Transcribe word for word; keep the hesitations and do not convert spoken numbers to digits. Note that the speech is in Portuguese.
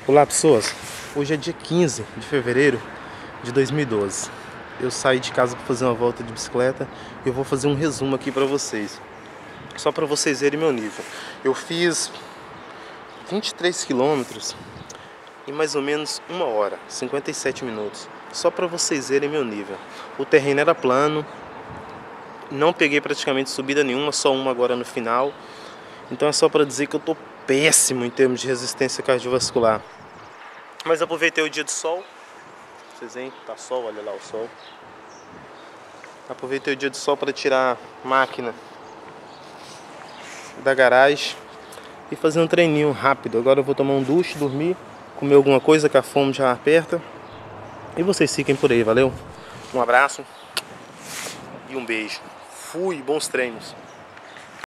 Olá pessoas, hoje é dia quinze de fevereiro de dois mil e doze. Eu saí de casa para fazer uma volta de bicicleta e eu vou fazer um resumo aqui para vocês, só para vocês verem meu nível. Eu fiz vinte e três quilômetros em mais ou menos uma hora, cinquenta e sete minutos, só para vocês verem meu nível. O terreno era plano, não peguei praticamente subida nenhuma, só uma agora no final. Então é só para dizer que eu tô péssimo em termos de resistência cardiovascular. Mas aproveitei o dia de sol. Vocês veem, tá sol, olha lá o sol. Aproveitei o dia de sol para tirar a máquina da garagem e fazer um treininho rápido. Agora eu vou tomar um duche, dormir, comer alguma coisa que a fome já aperta. E vocês fiquem por aí, valeu? Um abraço e um beijo. Fui, bons treinos.